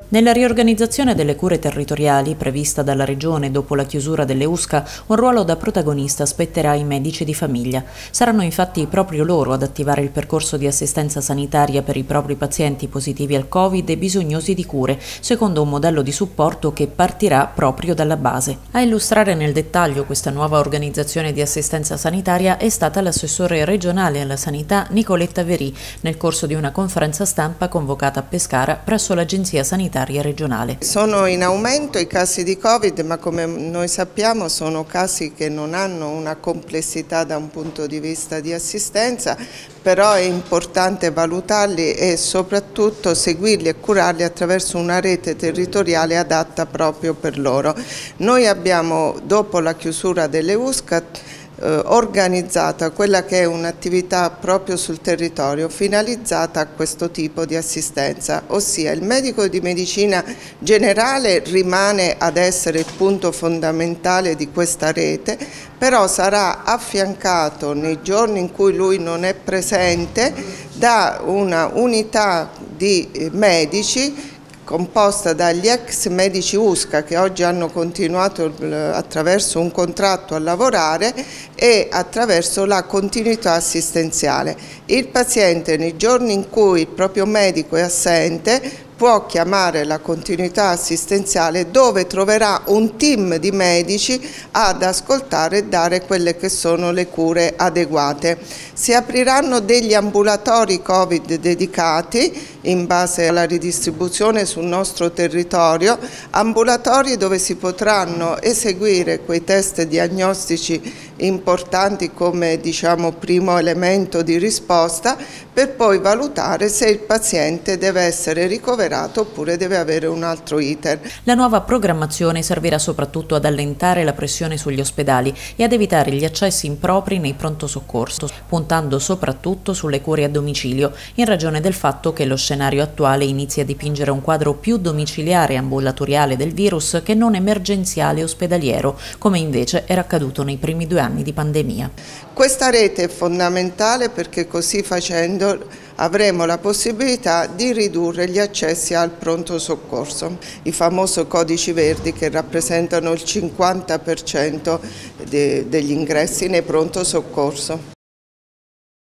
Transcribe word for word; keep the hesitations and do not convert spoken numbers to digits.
Nella riorganizzazione delle cure territoriali prevista dalla Regione dopo la chiusura delle U S C A, un ruolo da protagonista spetterà ai medici di famiglia. Saranno infatti proprio loro ad attivare il percorso di assistenza sanitaria per i propri pazienti positivi al Covid e bisognosi di cure, secondo un modello di supporto che partirà proprio dalla base. A illustrare nel dettaglio questa nuova organizzazione di assistenza sanitaria è stata l'assessore regionale alla sanità Nicoletta Verì nel corso di una conferenza stampa convocata a Pescara presso l'Agenzia Sanitaria regionale. Sono in aumento i casi di Covid, ma come noi sappiamo sono casi che non hanno una complessità da un punto di vista di assistenza, però è importante valutarli e soprattutto seguirli e curarli attraverso una rete territoriale adatta proprio per loro. Noi abbiamo, dopo la chiusura delle U S C A, Eh, organizzata quella che è un'attività proprio sul territorio finalizzata a questo tipo di assistenza, ossia il medico di medicina generale rimane ad essere il punto fondamentale di questa rete, però sarà affiancato nei giorni in cui lui non è presente da una unità di medici composta dagli ex medici U S C A che oggi hanno continuato attraverso un contratto a lavorare e attraverso la continuità assistenziale. Il paziente nei giorni in cui il proprio medico è assente può chiamare la continuità assistenziale dove troverà un team di medici ad ascoltare e dare quelle che sono le cure adeguate. Si apriranno degli ambulatori Covid dedicati in base alla ridistribuzione sul nostro territorio, ambulatori dove si potranno eseguire quei test diagnostici importanti come diciamo primo elemento di risposta per poi valutare se il paziente deve essere ricoverato oppure deve avere un altro iter. La nuova programmazione servirà soprattutto ad allentare la pressione sugli ospedali e ad evitare gli accessi impropri nei pronto soccorso, puntando soprattutto sulle cure a domicilio, in ragione del fatto che lo scenario attuale inizia a dipingere un quadro più domiciliare e ambulatoriale del virus che non emergenziale ospedaliero, come invece era accaduto nei primi due anni di pandemia. Questa rete è fondamentale perché così facendo avremo la possibilità di ridurre gli accessi al pronto soccorso, i famosi codici verdi che rappresentano il cinquanta per cento de- degli ingressi nei pronto soccorso.